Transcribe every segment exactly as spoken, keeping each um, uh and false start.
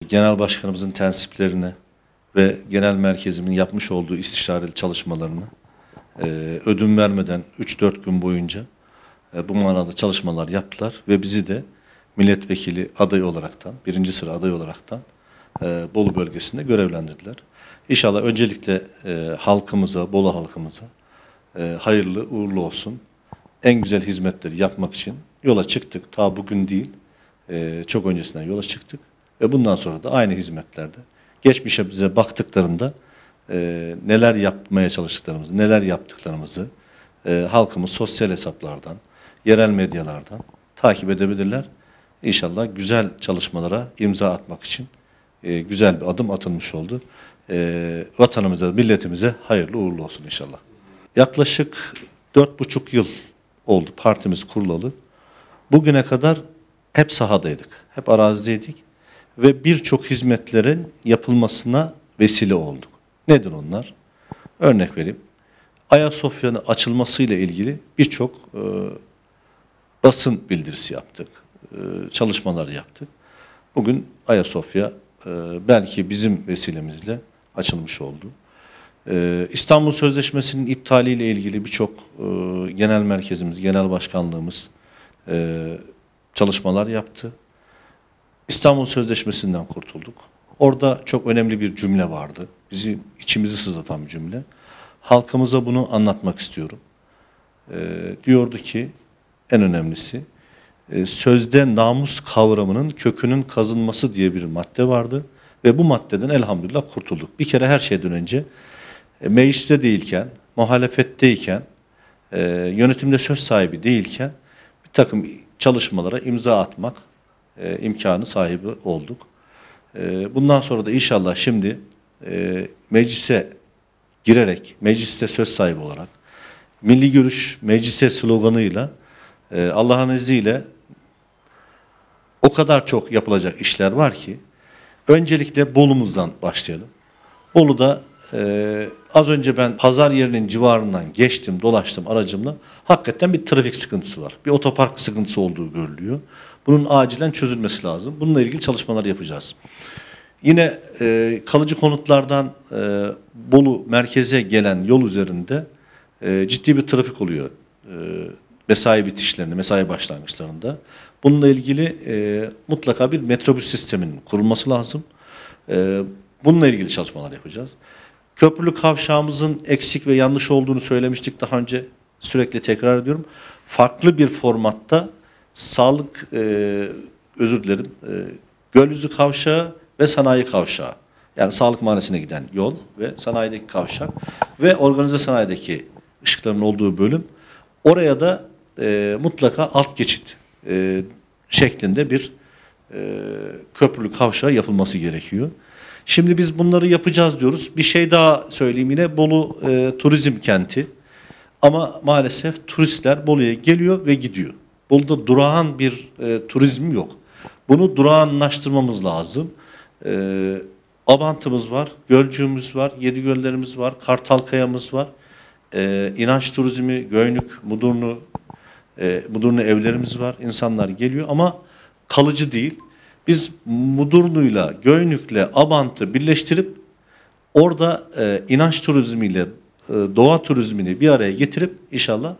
Genel Başkanımızın tensiplerine ve Genel Merkezimin yapmış olduğu istişareli çalışmalarını e, ödün vermeden üç dört gün boyunca e, bu manada çalışmalar yaptılar ve bizi de milletvekili adayı olaraktan, birinci sıra aday olaraktan e, Bolu bölgesinde görevlendirdiler. İnşallah öncelikle e, halkımıza, Bolu halkımıza e, hayırlı uğurlu olsun. En güzel hizmetleri yapmak için yola çıktık. Ta bugün değil, e, çok öncesinden yola çıktık. Ve bundan sonra da aynı hizmetlerde geçmişe bize baktıklarında e, neler yapmaya çalıştıklarımızı, neler yaptıklarımızı e, halkımız sosyal hesaplardan, yerel medyalardan takip edebilirler. İnşallah güzel çalışmalara imza atmak için e, güzel bir adım atılmış oldu. E, vatanımıza, milletimize hayırlı uğurlu olsun inşallah. Yaklaşık dört buçuk yıl oldu partimiz kurulalı. Bugüne kadar hep sahadaydık, hep arazideydik ve birçok hizmetlerin yapılmasına vesile olduk. Nedir onlar? Örnek vereyim. Ayasofya'nın açılmasıyla ilgili birçok e, basın bildirisi yaptık, e, çalışmalar yaptık. Bugün Ayasofya e, belki bizim vesilemizle açılmış oldu. E, İstanbul Sözleşmesi'nin iptaliyle ilgili birçok e, genel merkezimiz, genel başkanlığımız e, çalışmalar yaptı. İstanbul Sözleşmesi'nden kurtulduk. Orada çok önemli bir cümle vardı. Bizi içimizi sızlatan bir cümle. Halkımıza bunu anlatmak istiyorum. E, diyordu ki en önemlisi e, sözde namus kavramının kökünün kazınması diye bir madde vardı. Ve bu maddeden elhamdülillah kurtulduk. Bir kere her şeyden önce e, mecliste değilken, muhalefetteyken, e, yönetimde söz sahibi değilken bir takım çalışmalara imza atmak e, imkanı sahibi olduk. E, bundan sonra da inşallah şimdi e, meclise girerek, mecliste söz sahibi olarak, Milli Görüş Meclise sloganıyla e, Allah'ın izniyle o kadar çok yapılacak işler var ki öncelikle Bolu'muzdan başlayalım. Bolu'da e, az önce ben pazar yerinin civarından geçtim, dolaştım aracımla. Hakikaten bir trafik sıkıntısı var. Bir otopark sıkıntısı olduğu görülüyor. Bunun acilen çözülmesi lazım. Bununla ilgili çalışmalar yapacağız. Yine e, kalıcı konutlardan e, Bolu merkeze gelen yol üzerinde e, ciddi bir trafik oluyor. E, mesai bitişlerinde, mesai başlangıçlarında. Bununla ilgili e, mutlaka bir metrobüs sisteminin kurulması lazım. E, bununla ilgili çalışmalar yapacağız. Köprülü kavşağımızın eksik ve yanlış olduğunu söylemiştik daha önce. Sürekli tekrar ediyorum. Farklı bir formatta sağlık, e, özür dilerim, e, Gölyüzü kavşağı ve sanayi kavşağı. Yani sağlık mahallesine giden yol ve sanayideki kavşak ve organize sanayideki ışıkların olduğu bölüm. Oraya da e, mutlaka alt geçit e, şeklinde bir e, köprülü kavşağı yapılması gerekiyor. Şimdi biz bunları yapacağız diyoruz. Bir şey daha söyleyeyim yine. Bolu e, turizm kenti. Ama maalesef turistler Bolu'ya geliyor ve gidiyor. Bolu'da durağan bir e, turizm yok. Bunu durağanlaştırmamız lazım. E, Abantımız var, Gölcüğümüz var, Yedigöllerimiz var, Kartalkaya'mız var. E, inanç turizmi, Göynük, Mudurnu, e, Mudurnu evlerimiz var. İnsanlar geliyor ama kalıcı değil. Biz Mudurnu'yla, Göynük'le Abant'ı birleştirip orada e, inanç turizmiyle e, doğa turizmini bir araya getirip inşallah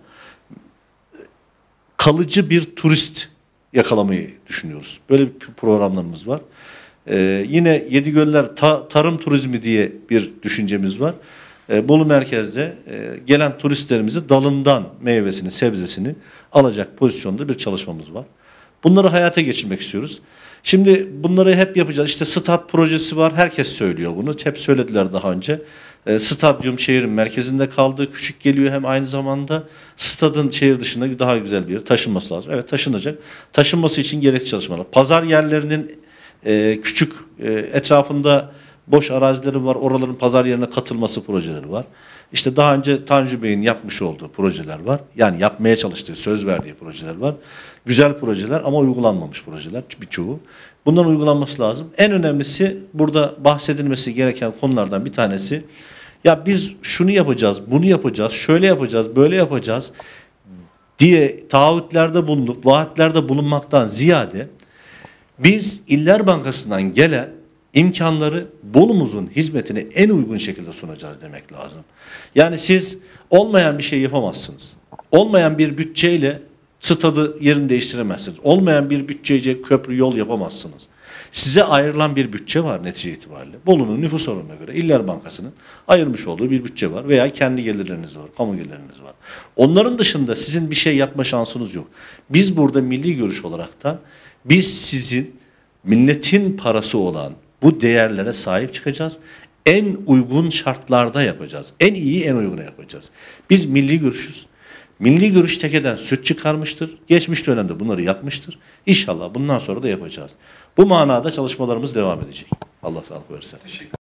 kalıcı bir turist yakalamayı düşünüyoruz. Böyle bir programlarımız var. Ee, yine Yedigöller ta, tarım turizmi diye bir düşüncemiz var. Ee, Bolu merkezde e, gelen turistlerimizi dalından meyvesini, sebzesini alacak pozisyonda bir çalışmamız var. Bunları hayata geçirmek istiyoruz. Şimdi bunları hep yapacağız. İşte stat projesi var. Herkes söylüyor bunu. Hep söylediler daha önce. E, stadyum şehrin merkezinde kaldı. Küçük geliyor hem aynı zamanda stadın şehir dışında daha güzel bir yere taşınması lazım. Evet taşınacak. Taşınması için gerekli çalışmalar. Pazar yerlerinin e, küçük e, etrafında boş arazileri var. Oraların pazar yerine katılması projeleri var. İşte daha önce Tanju Bey'in yapmış olduğu projeler var. Yani yapmaya çalıştığı, söz verdiği projeler var. Güzel projeler ama uygulanmamış projeler birçoğu. Bunların uygulanması lazım. En önemlisi burada bahsedilmesi gereken konulardan bir tanesi. Ya biz şunu yapacağız, bunu yapacağız, şöyle yapacağız, böyle yapacağız diye taahhütlerde bulunup vaatlerde bulunmaktan ziyade biz İller Bankası'ndan gelen imkanları Bolu'muzun hizmetine en uygun şekilde sunacağız demek lazım. Yani siz olmayan bir şey yapamazsınız. Olmayan bir bütçeyle stadı yerini değiştiremezsiniz. Olmayan bir bütçeyle köprü yol yapamazsınız. Size ayrılan bir bütçe var netice itibariyle. Bolu'nun nüfus oranına göre İller Bankası'nın ayırmış olduğu bir bütçe var veya kendi gelirleriniz var, kamu gelirleriniz var. Onların dışında sizin bir şey yapma şansınız yok. Biz burada milli görüş olarak da biz sizin milletin parası olan bu değerlere sahip çıkacağız. En uygun şartlarda yapacağız. En iyi, en uyguna yapacağız. Biz milli görüşüz. Milli görüş tekeden süt çıkarmıştır. Geçmiş dönemde bunları yapmıştır. İnşallah bundan sonra da yapacağız. Bu manada çalışmalarımız devam edecek. Allah sağlık versin. Teşekkür